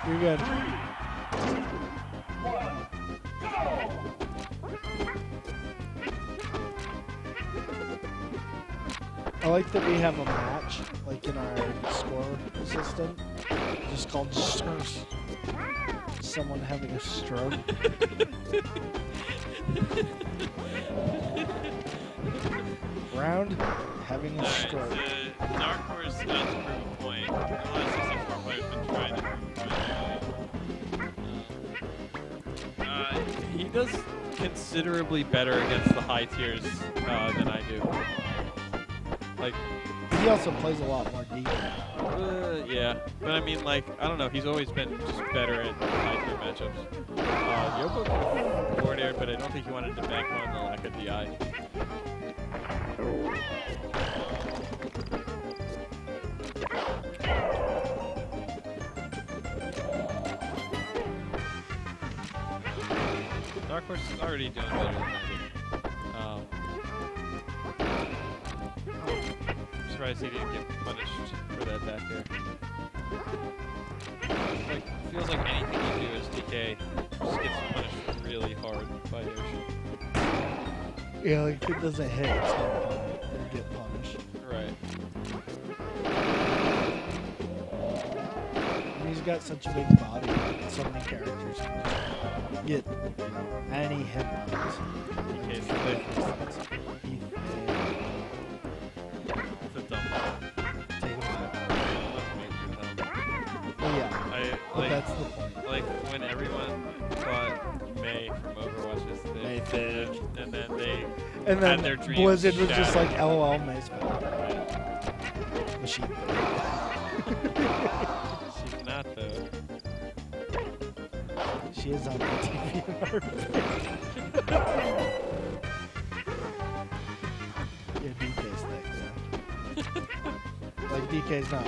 You're good. I like that we have a match, like in our score assistant, just called someone having a stroke. Round having a stroke. Dark Horse got to prove a point. The last 64 players been trying to prove a point. He does considerably better against the high tiers than I do. Like, he also plays a lot more deep. Yeah, but I mean, like, I don't know. He's always been just better at high tier matchups. Yobo could have forward aired, but I don't think he wanted to back on the lack of DI. Dark Horse is already doing better than I did. I'm surprised he didn't get punished for that back there. Like, feels like anything you do as DK just gets punished really hard by Yoshi. Yeah, like if it doesn't hit, it's gonna get punished. Right. And he's got such a big body, so many characters can get any hit points. Okay, so it's a dumb ball. Take him out. Well, yeah, but that's the point. Like when everyone thought May from Overwatch was the and then they had their dreams Blizzard was just shattered. like, LOL, May's fine. Was she? She's not though. She is on the TV in our Yeah, DK's next. Like DK's not.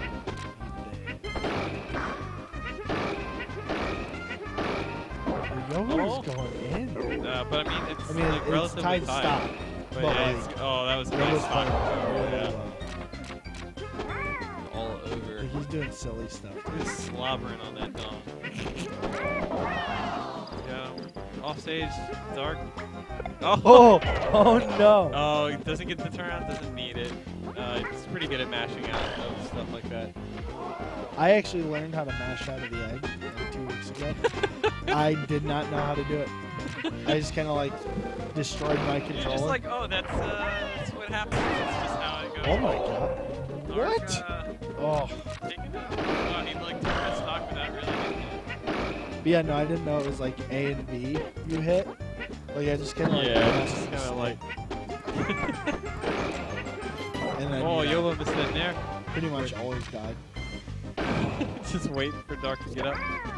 Yobo's going in. But I mean, it's like it's relatively tied high. stop. But But yeah, like, oh, that was a Yobo's nice stock. playing Yeah. All over. Like, he's doing silly stuff. He's slobbering on that dome. Yeah. Off stage, Dark. Oh no. Oh, he doesn't get the turnaround, doesn't need it. He's pretty good at mashing out of stuff like that. I actually learned how to mash out of the egg like 2 weeks ago. I did not know how to do it. I just kind of like destroyed my You're controller. just like, oh, that's what happens. That's just how it goes. Oh my god. Dark, What? Oh. Taking it. Oh, he like took that stock without really hitting it. But yeah, no, I didn't know it was like A and B you hit. Like I just kind of like. Yeah, just kind of like. And then, oh, you know, Yobo missed that there. pretty much always died. Just wait for Dark to get up.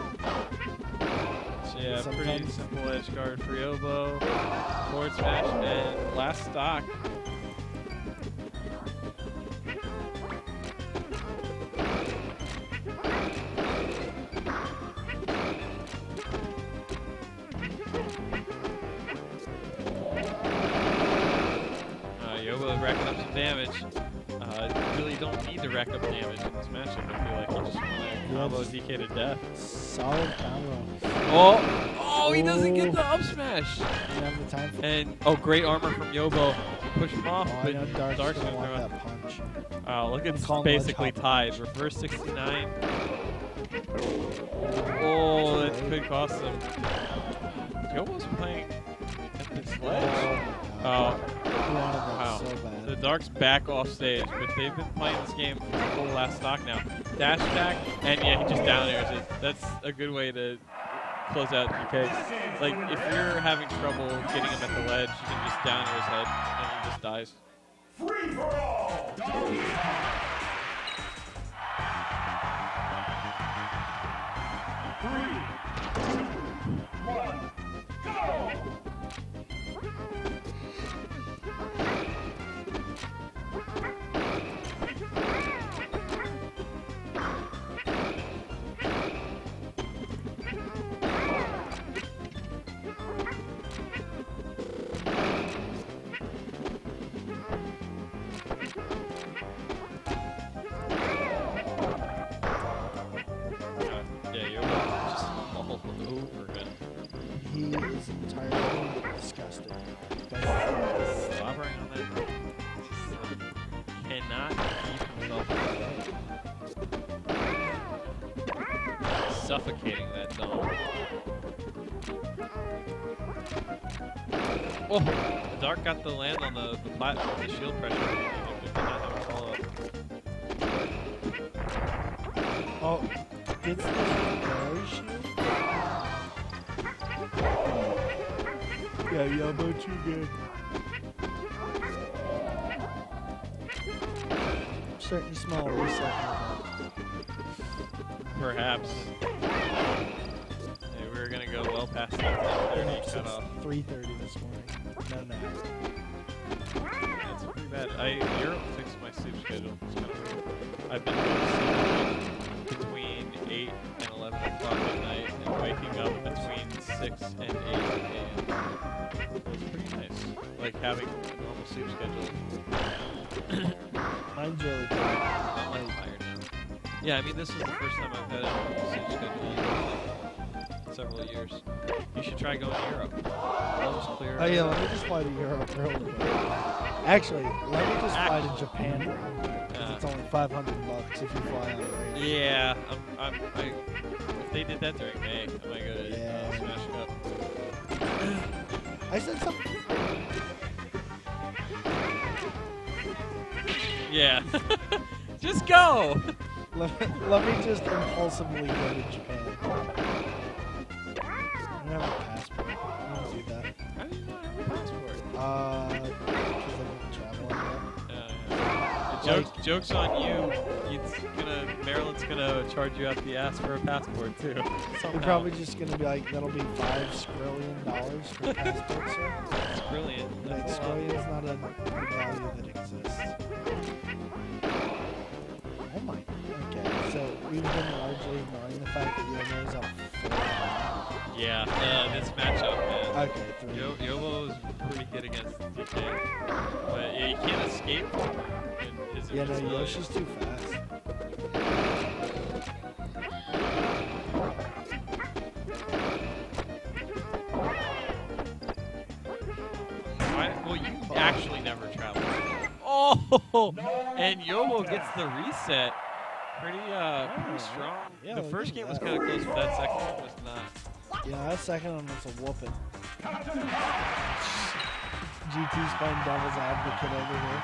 So yeah, pretty Sometimes. simple edge guard for Yobo. Forward smash and last stock. Yobo racking up some damage. Really don't need to rack up damage in this matchup. I feel like you just want to combo DK to death. Solid combo. Oh, he doesn't get the up smash. Didn't have the time for And great armor from Yobo. Push him off, I but know Dark's Dark's gonna gonna want throw that punch. Oh, look, it's calling basically ledge hop tied. Reverse 69. Oh, that could cost him. Yobo's playing at this ledge. Oh, He wanted that wow. so bad. The Dark's back off stage, but they've been playing this game for the whole last stock now. Dash attack, and yeah, he just down airs it. That's a good way to close out DK. Like, if you're having trouble getting him at the ledge, you can just down air his head, and he just dies. Free for all. Three, two, one, go! entirely disgusted. But Slobbering on that. Just, cannot keep himself away. Suffocating that dome. Oh, Dark got the land on the platform, the shield pressure. He did not have a follow-up. oh, gets the barrier shield. Yeah, Yabo too good. I'm starting to smell a reset. Perhaps. Hey, we were gonna go well past that 10:30 Since cutoff. 3:30 this morning. No. That's pretty bad. Europe fixed my sleep schedule. It's kind of weird. I've been going to sleep between 8 and 11 o'clock at night and waking up between 6 and 8 a.m. It's pretty nice. Like having a normal sleep schedule. Mine's really good. I'm like tired now. Yeah, I mean, this is the first time I've had a normal sleep schedule in several years. You should try going to Europe. That was clear. Oh yeah, let me just fly to Europe real quick. Actually, let me just fly to Japan. It's only $500 if you fly on the rail. Yeah, if they did that during May, I might go to Yeah. Smash Cup. I said something. Yeah. Just go! Let me just impulsively go to Japan. I don't have a passport. I don't do that. How do you not have a passport? Because I don't travel anymore. Joke's on you. Maryland's gonna charge you out the ass for a passport too. They're Somehow. probably just gonna be like, that'll be $5 skrillion for a passport, sir. It's brilliant. Like, skrillion is not a value that exists. Oh my. Okay, so we've been largely ignoring the fact that Yomo's up 4. Yeah, this matchup, man. Okay, 3. Yobo is pretty good against DK, but yeah, you can't escape from her. Yeah, no, Yoshi's too fast. Well, you actually never travel. Oh, and Yobo gets the reset. Pretty strong. Yeah, the look first at game was that. kind of close, but that second one was not. Yeah, that second one was a whooping. GT's playing devil's advocate over here.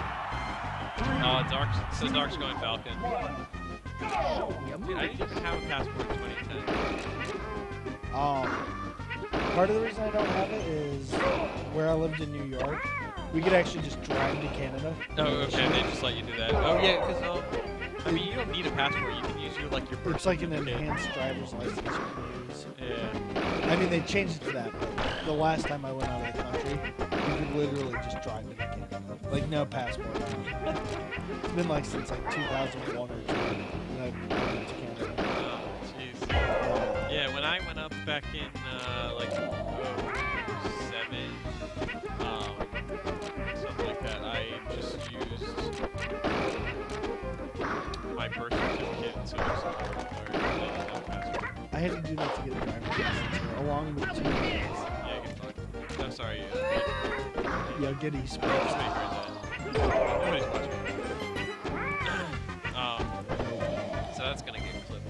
Dark's going Falcon. Dude, I didn't even have a passport in 2010. Part of the reason I don't have it is where I lived in New York, we could actually just drive to Canada. Oh, okay, they just let you do that. Oh, yeah, because I mean, you don't need a passport. You can use your birth It's like an certificate. enhanced driver's license you can use. Yeah. I mean, they changed it to that, but the last time I went out of the country, you could literally just drive into Canada. Like, no passport. It's been like since like 2001 or 2 that I went to Canada. Oh, jeez. Yeah, when I went up back in like 07, something like that, I just used my birth certificate so it's no passport. I had to do that to get a driver's license here, along with 2 days. Yeah, get fucked. I'm sorry. Yeah, get Just esports. make sure that nobody's watching. So that's gonna get clipped.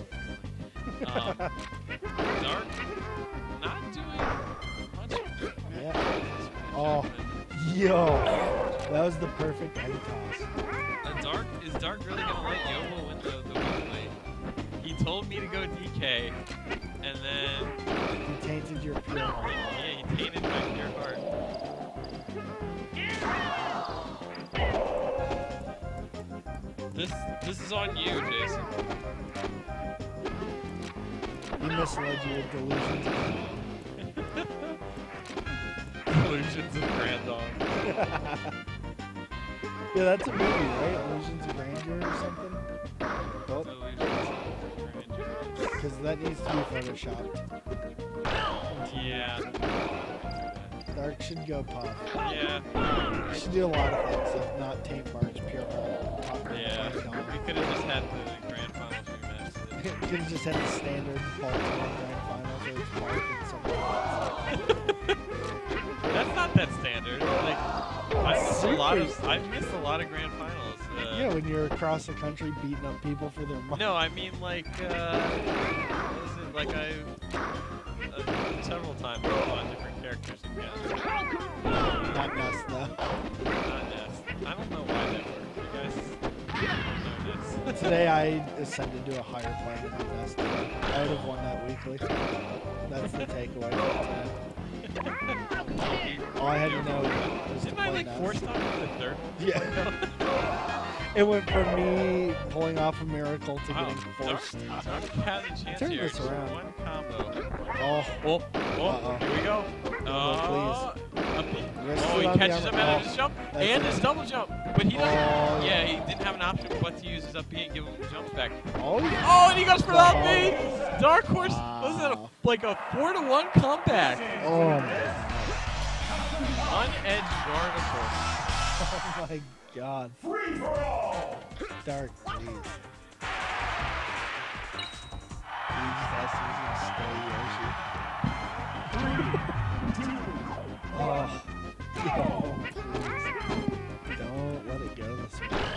Dark, not doing much. Yeah. Oh, yo, that was the perfect end toss. Is Dark really gonna let Yobo win the win fight? He told me to go DK, and then You tainted your pure heart. yeah, he tainted my pure heart. This is on you, Jason. He misled you with delusions. Illusions of Grandon. Yeah, that's a movie, right? Illusions of Grandeur or something? Illusions of Grandeur. Because that needs to be photoshopped. Yeah. Dark should go puff. Yeah. You should do a lot of things, like not taint Mark's pure heart. Yeah. We could have just had the grand finals rematch. Could have just had the standard Baltimore Grand Finals where it's Mark and someone else. That's not that standard. Like, I've missed a lot of grand finals. Yeah, when you're across the country beating up people for their money. No, I mean like, what is it? Like several times on different characters again. Not Ness, though. Not Ness. I don't know why that worked. You guys know Ness. Today I ascended to a higher plane than Ness did. I would have won that weekly. That's the takeaway from today. All I had to know was to Didn't I play like Ness. force stop in the third? Yeah. It went from me pulling off a miracle to Wow, getting Dark forced. had a chance Turn here. this Just around. one combo. Oh, Uh-oh. Here we go. please. Up he, Wrist he it on the catches him armor. out of his jump That's and it. his double jump. But he doesn't. Oh. Yeah, he didn't have an option but to use his up B and give him the jump back. Oh, yeah. Oh, and he goes for the up Wow. B. Dark Horse, was it Wow. like a 4-1 comeback? Oh, my God. Unedged guard, of course. Oh, my God. Free for all. Dark, please. He just has to stay Yoshi. Oh, no, please. Don't let it go this way.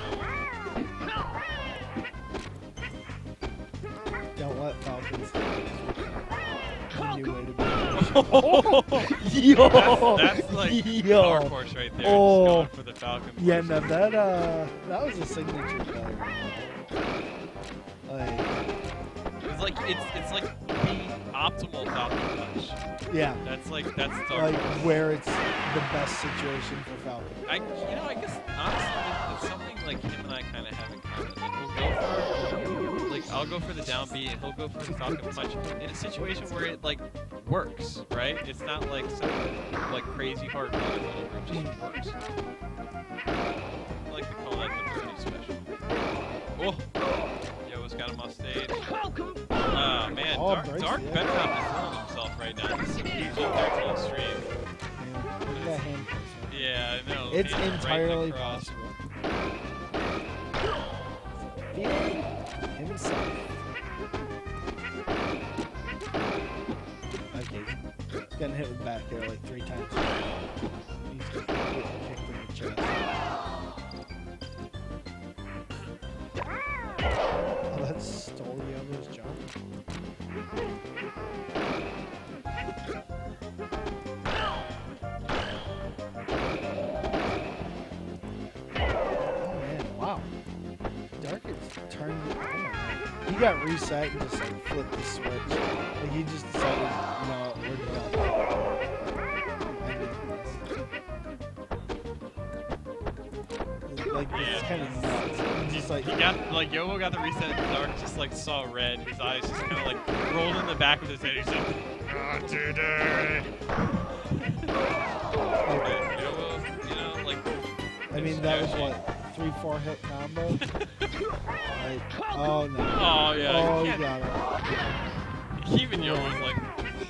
Don't let Falcons a new way to be. Yo! That's like Yo! Dark Horse right there. Oh. Just going for the Falcon. Yeah, no, that was a signature play. Like, It's like it's like the optimal Falcon punch. yeah, That's Dark like Horse. where it's the best situation for Falcon. I guess honestly, it's something like him and I kind of have in common. Like we'll go for, like I'll go for the down B and he'll go for the Falcon punch in a situation where it like works, right? It's not like some like crazy hard mode where it just works. I like to call that the Birdie special. Oh, Yo's got him off stage. Oh man, Oh, Dark Bryce, Dark yeah. better not be fooling himself right now. This is a PG-13 stream. Yeah, look at that hand placement. Yeah, I know. It's Hands right in the entirely cross. possible. Feeling himself. Okay, he's getting hit with back air like 3 times. He's getting kicked in the chest. Oh, that stole Yobo's jump. Oh man, wow. Dark is turned. Oh my God. He got reset and just like flipped the switch. Like he just decided, no, we're done. Like this is kind of nuts. He's just like, He got like Yobo got the reset and Dark just like saw red. His eyes just kind of like rolled in the back of his head. He's like, not today. And Yobo, you know, like. I mean, that was what, 3-4 hit combo. Like, oh no. Oh yeah. Oh, you you can't- got it. Even Yobo's like,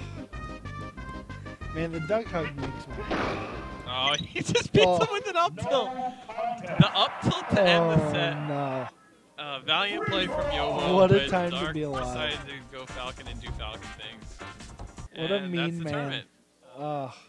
Man, the duck hug makes me. oh, he just beats him with an up tilt. The up tilt to end the set. Oh no. Valiant play from Yobo. What a but time to Dark be alive. decided to go Falcon and do Falcon things. What a And mean that's the man. tournament. Ugh.